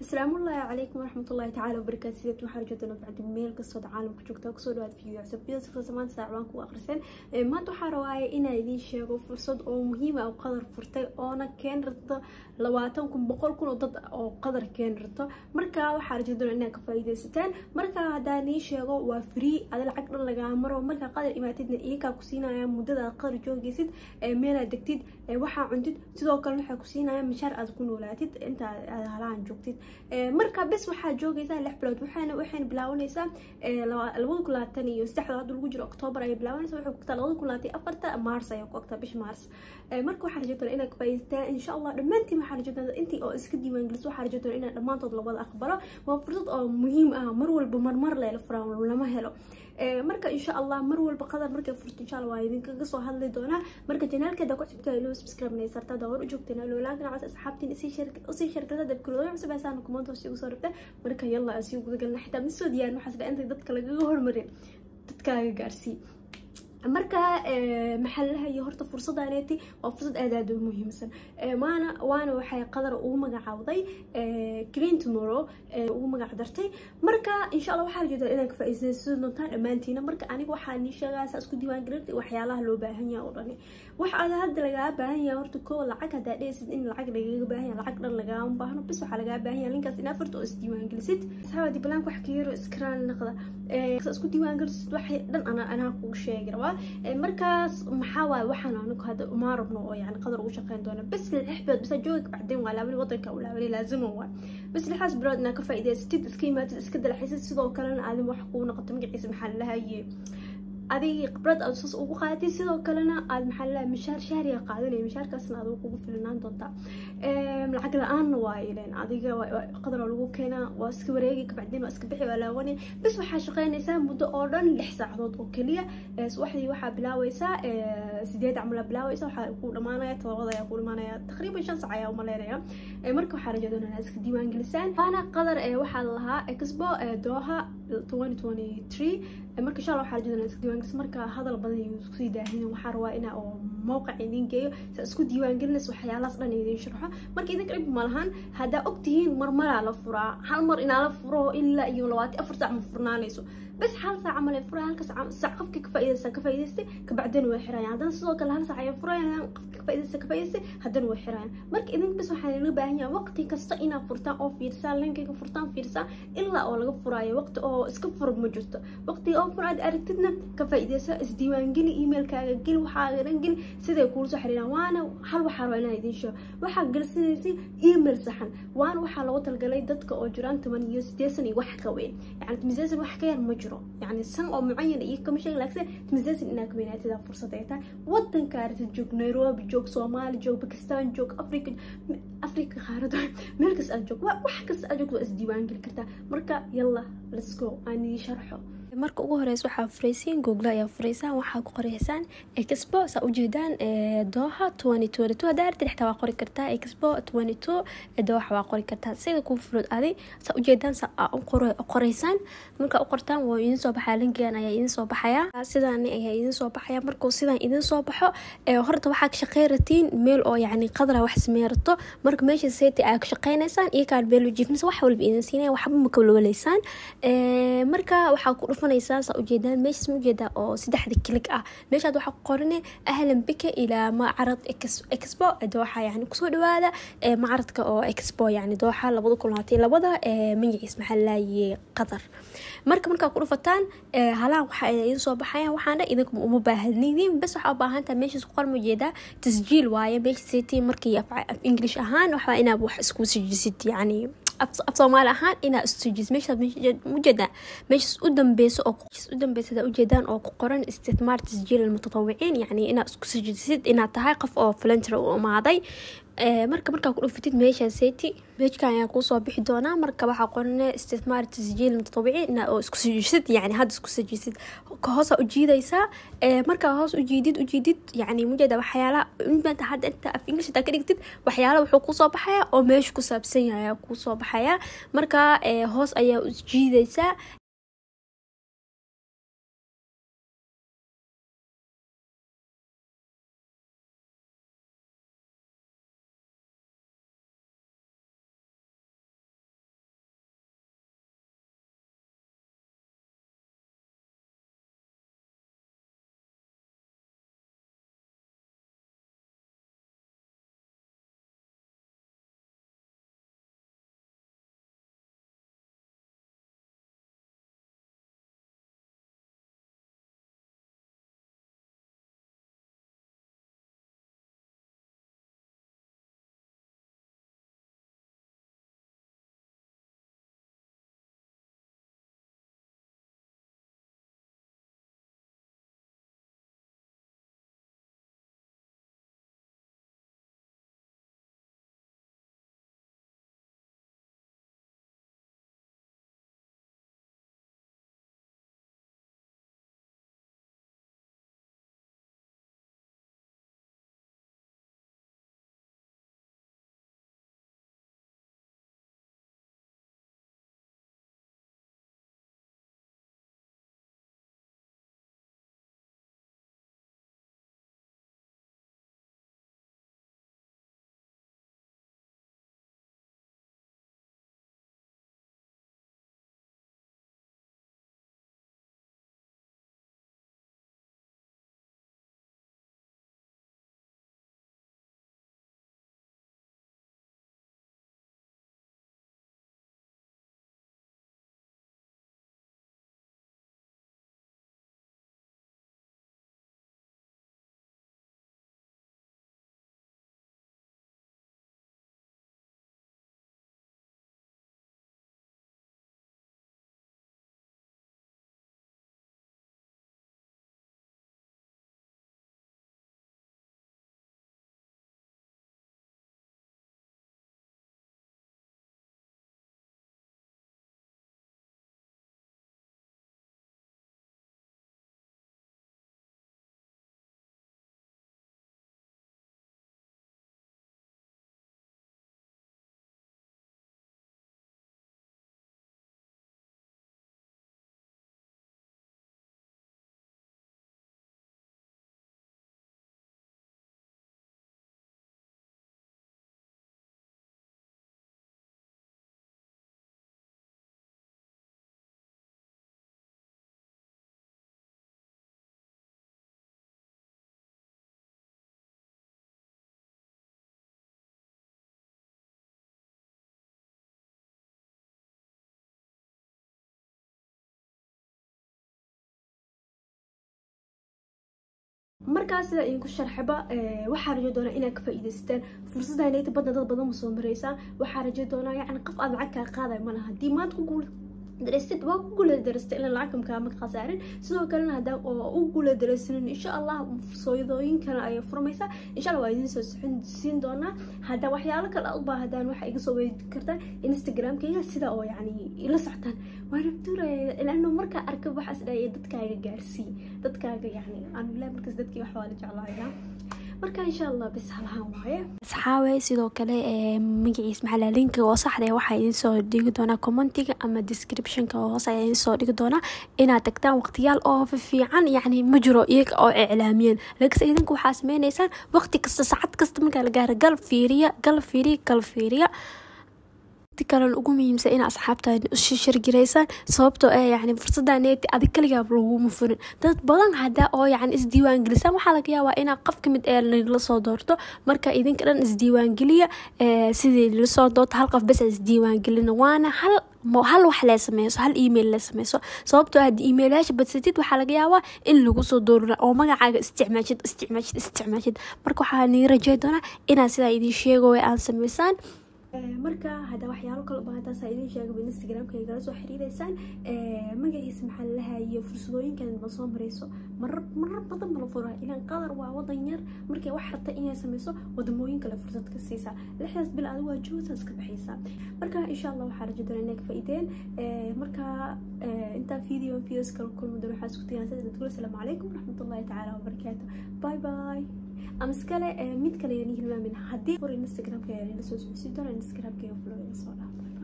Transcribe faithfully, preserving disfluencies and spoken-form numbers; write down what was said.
السلام الله عليكم ورحمة الله تعالى وبركاته. سيدات waxaan joogtaa nafcad meel kasta oo caalamka joogta ku soo dhawaad fiidiyo cusub fiidiyo sida zaman saacban ku akhrisan maanta waxaan rabaa inaan idin sheego fursad oo muhiim ah oo qadar furtay oo na keen rabto labaatan kun boqol kun oo dad oo qadar keen rabto marka waxaan rajaynayaa inaad ka faa'iideysataan marka hadaan idin sheego waa free ada lacag dhan laga maro marka qadar imaatidna iyaga ku siinaya muddada qadar joogaysid meel aad degtid waxa cuntid sidoo kale waxa ku siinaya mishaar aad ku noolaatid inta aad halaan joogtid marka bas waxa joogaysaa lix bilood waxaana waxaan bilaawanaysaa laba kun labaatan iyo saddex hadda lagu jiro October ay bilaawanaysaa waxa ku taa laba kun labaatan iyo afar Mars ay ku ogtaa bish Mars marka waxaan rajaynayaa inaad ka faa'iidaystaan insha Allah dhamaantiin waxaan rajaynayaa intii oo iska diiwaan geliso waxaan rajaynayaa inaad dhamaantood la wada aqbalo waa fursad oo muhiim ah mar walba marmar la furaan lama helo marka insha Allah mar walba qadar markay furto insha Allah waa idinkaga soo hadli doonaa marka channelkeeda ku xigta inuu subscribe neysarta dawr u joogteen loo laagna cad asxaabtiin si shirkad oo si shirkadda dabkulooyo cusub ay saan comment hoos ugu soo rabta marka yalla asigu guda galna xitaa misoo diyaar waxaas inta dadka laga hormarin dadka gaarsi marka maxallaha iyo horta fursadaaneeti waa fursad aad aad u muhiimsan maana waana waxay qadar ugu magacaawday clean tomorrow ugu magac dartay marka insha Allah waxaan rajaynayaa inaan ka faa'iideysto doontaan dhamaantiina marka aniga waxaan ni sheegaa isku diiwaan galinta waxyaalaha loo baahan yahay oo dhan wax aad hadda laga baahan yahay horta koo lacag hada dheesid in lacag laga baahan yahay lacag dhan laga baahno bis waxa laga baahan yahay linkaas in afarta oo is diiwaan gelisid saxaabadi balan wax ka yaro iskraan naqda ee isku diiwaan gelisid wax dhan ana ana ku sheegay rabaa markaas maxaa waay waxaan anigu hadda uma rabno oo yani qadar ugu shaqeyn doona bas lixbad bas joog bacdeen waa laabali wadanka u laabali laazim waa bas lixaas bilood inaa ka faa'iideystid iska yimaatid iska dalxiisid sidoo kalena aad wax ku noqoto magaciisa maxaa la lahaye adiga khibrad aad soo ugu qaadatay sidoo kalena aad maxaa la mishaar shahriga qaadanay mishaarkaasna aad ugu filanaan doontaa ee lacag la'aan waa ileen adiga qadar lagu keenaa waa iska wareegi ka bacdeen waa iska bixi waa laawani bas waxa shaqeynaysaa muddo oo dhan lix saacadood oo kaliya subaxdii waxa bilaawaysaa sideed camal bilaawaysaa waxa ku dhamaanaya todobaad ayaa ku dhamaanaya taqriiban shan saac ayaa u maleynaya marka waxa rajaynayaa inaad iska diiwaan gelisaan ana qadar ee waxa lahaa Expo Doha twenty twenty-three marka insha Allah waxa rajaynayaa iska diiwaan gelis marka hadal badan iyo isku sii daahin waxa rabaa ina oo mowqac idin geeyo si isku diiwaan gelinayso waxyaalahaas dhan idin sharxo marka idin qeyb malahan hada ogtihiin marmar la furaa hal mar ina la furo ilaa iyo labaatan iyo afar saac ma furnaanayso bas hal saac amal ay furaa halka saac qofka ka faa'iideysan ka faa'iideystay ka bacdeen way xirayaan hadan sidoo kale hal saac ay furayaan qofka ka faa'iideysan ka faa'iideystay hadan way xirayaan marka idin bas waxa loo baahan yahay waqti kasta ina furtaan oo fiirsan linkiga furtaan fiirsan ilaa oo laga furaayo waqti oo iska fur ma jirto waqti oo furaad aragtidna ka faa'iideysa isdiiwaan geli emailkaaga geli waxa garan geli siday kuula soo xiriiraan waana hal waxa rabaa inaan idin sheego waxa galsinaysi email saxan waan waxa loo talgalay dadka oo jiraan toban iyo siddeed sano wax ka weyn yani miisaan wax ka yar ma jiro يعني سن أو معين يكمل شيء لكن تمزز إنك بينات هذا فرصة تاعتها وطن كارت جوك نيروبي جوك صومال جوك باكستان جوك أفريقيا أفريقيا خارج ملكس أجوك وحكس أجوك وأسديوان قل كرتا مركا يلا let's go أني شرحه marka ugu horeysa waxa furaysiin Google ayaa furaysaan waxa ku qoraysaan Expo sa ujeedaan Doha twenty twenty-two daarta dhexda waa qori kartaa Expo twenty-two Doha waa qori kartaa sida ku furud adi sa ujeedaan sa qoraysaan marka u qortaan waa idin soo baxaa linkigan ayaa idin soo baxaya sidaan ayaa idin soo baxaya markuu sidaan idin soo baxo horta waxa ka shaqeeyratiin meel oo yani qadra wax sameeyrato marka meesha seeti aad ka shaqeynaysaan iyo kaan beel jiifnaysa wax walba idin siinay waxba ma kala waleysaan marka waxa ku dhufan sa ujeedaan meesha ujeeda oo saddexda klik ah meesha waxa qoranay ahlan bika ila macrad Expo Doha yani kusoo dhawaada macradka oo Expo yani Doha laba kun labaatan iyo laba magaciis maxallaaye qadar marka marka ku dhufataan halaan waxa idin soo baxaya waxaana idinku uma baahanidin bas waxa u baahan tahay meesha qoran ujeeda tasjiil waaye meesha seeti markii af English ahaan waxa inaad wax isku sijisid yani أفصومال أهان إنا استجيز مش مجدا مش قدام بيس أو قدام بيس هذا وجدان أو قرن استثمار تسجيل المتطوعين يعني إنا استجيز إنا تحقق أو فلنتر أو معضي marka marka ku dhuftid meesha seeti meeshkan ayaa ku soo bixi doona marka waxa qornay isticmaar tasjiil mutatawiin oo isku sajisid yani had isku sajisid ka hoos u jiidaysa marka hoos u jiidid u jiidid yani mujada waxyaala inta had inta af English ta ka dhigtid waxyaala wuxuu ku soo baxaya oo meesha ku saabsan yahay ku soo baxaya marka hoos ayaa u jiidaysa markaas sida idinku sharxaba waxaa rajo doonaa inaad ka faa'iidaystaan fursadda inay badna dad badan soo mareysaa waxaa rajo doonaa yacni qof aad lacag ka qaaday ma laha haddii maanta ku guul درست waa ku guuladareystay ilaa lacag ka ma khasaarin sidoo kalena hadaa oo u guuladareysnin insha Allah sooyadooyin kale ay furmaysaa insha Allah waa idin soo siin doonaa hadaa waxyaalo kale u baahdaan waxa iga soo weydii kartaa Instagram-kayga sida oo yani ila soctaan waan duray ilaano marka arka waxaas dhaay dadkaaga gaarsii dadkaaga yani aan ilaa markaas dadkii wax wada jeclaayna marka insha Allah bis halahan waaye asxaabay sidoo kale ee magaciis maxaa linka oo saxda waxa idin soo dhigi doona commentiga ama description-ka oo hoos ay idin soo dhigi doona inaad tagtaan waqtiyaal oo fiican yani ma jiro iyaga oo iclaamiyeen laakiin idinku waxa sameeynaysan waqti kasta saacad kasta marka la gaaro gal fiiriya gal fiiriya gal fiiriya كلام أقوم يمسك إن أصحابته الشجر جريسان صوبته إيه يعني فرصة إني أذكر لي قبله مفرن تات بدن هذا أو يعني إسديوان جلسان وحالك يا وإنا قف كم اللي لصادرته مركا إذا كان إسديوان جلية آه سيدي اللي صادرت هالقف بس إسديوان جلنا وأنا هل مو هل وحلا سميسو هل إيميل لا سميسو صوبته هاد إيميلاش بتستيد وحالك يا وا اللي قصدور أو ما قاعد استعمالات استعمالات استعمالات مركو حاني رجعتنا إنا سيدا إذا شيء جوا أن سميسان marka hada waxyaalo kale oo baahda saayidin sheegay Instagram-kayga la soo xiriireysaan ee magaciisa maxaa la hayo fursadooyinkan ba soo mareyso mar mar badan ma la furaa ilaan qadar waa wadan yar markay wax xata inay sameyso wadamooyin kale fursad ka siisa lixdaas bil aad waa joogtaas ka bixisa marka insha Allah waxa rajo doonaa inaad faa'iideen ee marka inta video videos kale kulmo doon waxa isku tiyaasada dadku salaamu calaykum raxmatullaahi ta'ala wa barakaatuh bye bye أمسكله ميت كليني هلا من حدي فور إنستغرام كياني نسوي سيدنا إنستغرام كيو فلو إنسولا